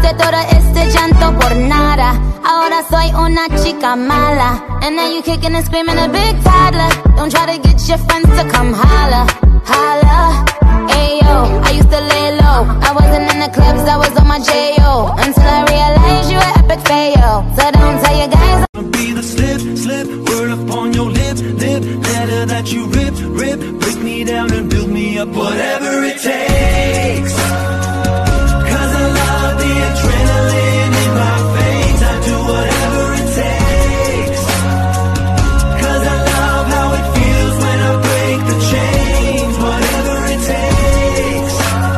Perdiste todo este llanto por nada. Ahora soy una chica mala. And now you kicking and screaming a big toddler. Don't try to get your friends to come holla, holla. Ayo, I used to lay low. I wasn't in the clubs, I was on my J.O. Until I realized you were epic fail. So don't tell your guys. Be the slip, word upon your lip, letter that you rip, break me down and build me up, whatever it takes. Cause I love the adrenaline in my veins, I do whatever it takes. Cause I love how it feels when I break the chains, whatever it takes.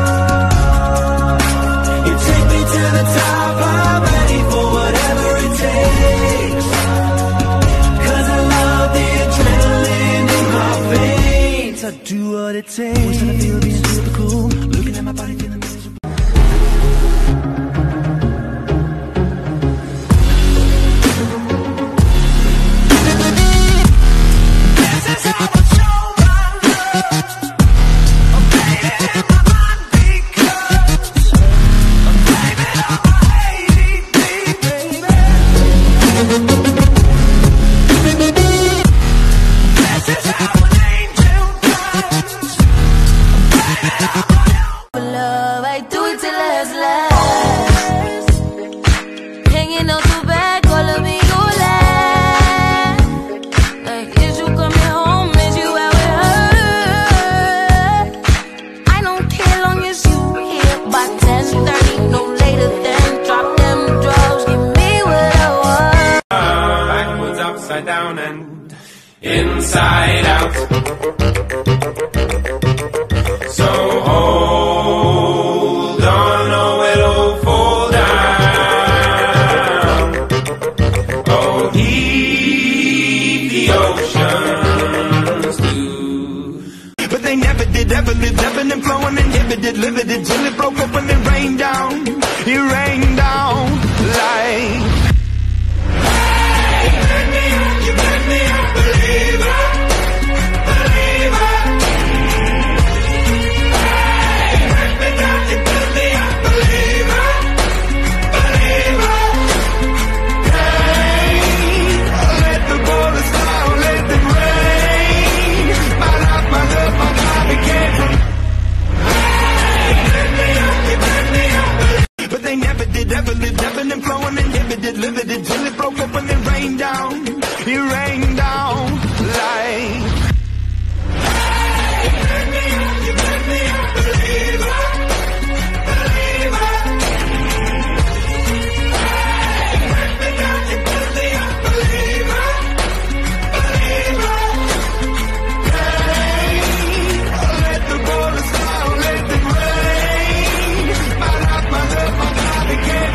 You take me to the top, I'm ready for whatever it takes. Cause I love the adrenaline in my veins, I do what it takes. Always trying to feel being super cool, looking at my body feeling miserable. Down and inside out. So hold on or it'll fall down. Oh, heave the oceans blue. But they never did, ever lived, ebbing and flowing, inhibited, limited, till it broke open and rained down. It rained down like ever lived, ebbing and flowing, inhibited, limited, till it broke open and rained down. It rained down like you make me a believer, believer. You make me a believer, believer. Hey, let the waters flow, let them rain. My life, my love, my God, it can't.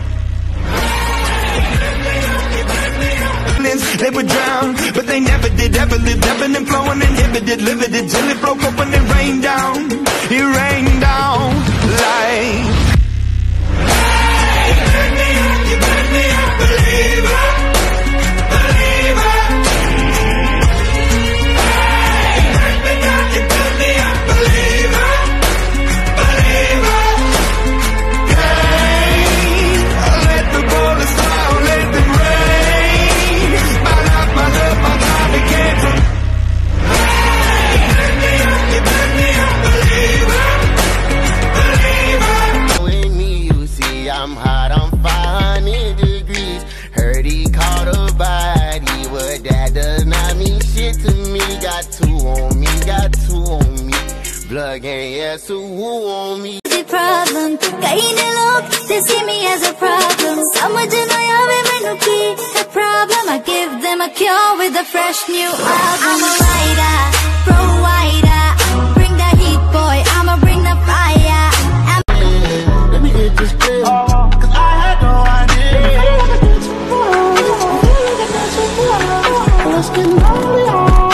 They would drown, but they never did, ever lived, ebbing and flowing, inhibited, limited, till it broke open and rained down. It rained down like you make me a believer, believer. You make me a believer, believer. Hey, let the waters flow, let them rain. My love, my God, it can't. You make me a believer, believer. With me, you see I'm hot, I'm 500 degrees. Heard he caught a body, but that does not mean shit to me. Got two on me, got two on me. Blood gang, yeah, so who on me? The problem, kahin log, they see me as a problem. Samajh na aave mainu ki the problem. I give them a cure with a fresh new album. I'm a writer, provider, bring the heat, boy. I'ma bring the fire. Let me get this clear, cause I had no idea. Let's get lonely,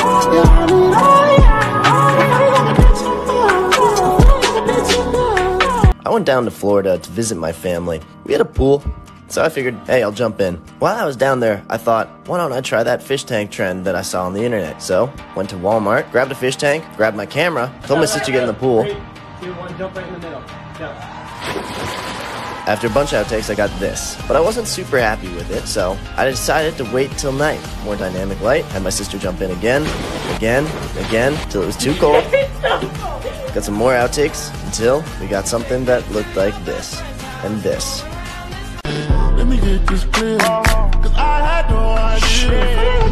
I went down to Florida to visit my family. We had a pool, so I figured, hey, I'll jump in. While I was down there, I thought, why don't I try that fish tank trend that I saw on the internet? So, went to Walmart, grabbed a fish tank, grabbed my camera, told my sister to get in the pool. 3, 2, 1, jump right in the middle. Go. After a bunch of outtakes, I got this, but I wasn't super happy with it, so I decided to wait till night. More dynamic light, had my sister jump in again, till it was too cold. Got some more outtakes until we got something that looked like this and this. Let me get this clear, cause I had no idea.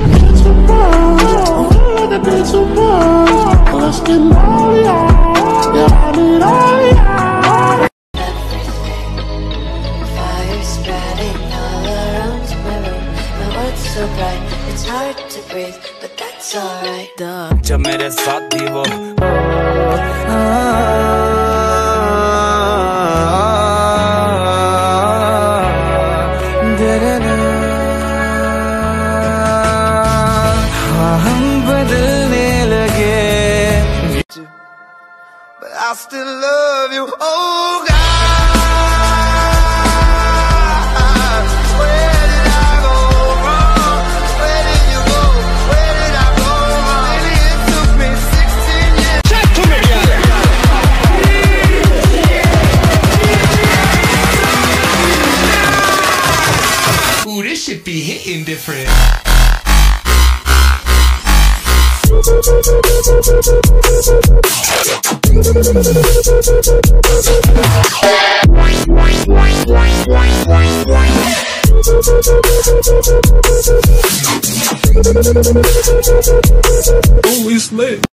Let's get money on. Yeah, I need all Fire spreading all around my room. My world's so bright, it's hard to breathe, but that's alright. जब मेरे साथ थी वो हम बदलने लगे But I still love you, oh God. Where did I go wrong? Where did you go? Where did I go wrong? Maybe it took me 16 years. Chat to me, girl. Ooh, this shit be hitting different. we slid.